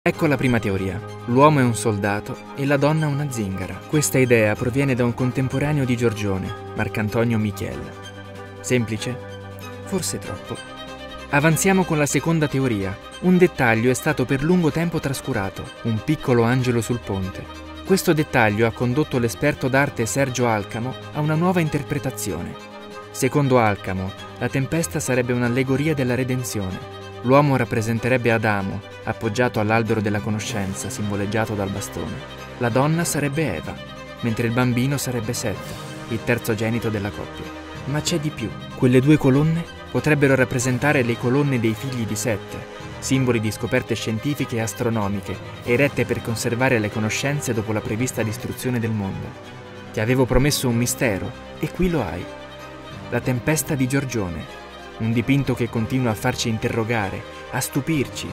Ecco la prima teoria. L'uomo è un soldato e la donna una zingara. Questa idea proviene da un contemporaneo di Giorgione, Marcantonio Michiel. Semplice? Forse troppo. Avanziamo con la seconda teoria. Un dettaglio è stato per lungo tempo trascurato, un piccolo angelo sul ponte. Questo dettaglio ha condotto l'esperto d'arte Sergio Alcamo a una nuova interpretazione. Secondo Alcamo, la tempesta sarebbe un'allegoria della redenzione. L'uomo rappresenterebbe Adamo, appoggiato all'albero della conoscenza, simboleggiato dal bastone. La donna sarebbe Eva, mentre il bambino sarebbe Seth, il terzogenito della coppia. Ma c'è di più. Quelle due colonne potrebbero rappresentare le colonne dei figli di Seth, simboli di scoperte scientifiche e astronomiche, erette per conservare le conoscenze dopo la prevista distruzione del mondo. Ti avevo promesso un mistero, e qui lo hai. La tempesta di Giorgione. Un dipinto che continua a farci interrogare, a stupirci,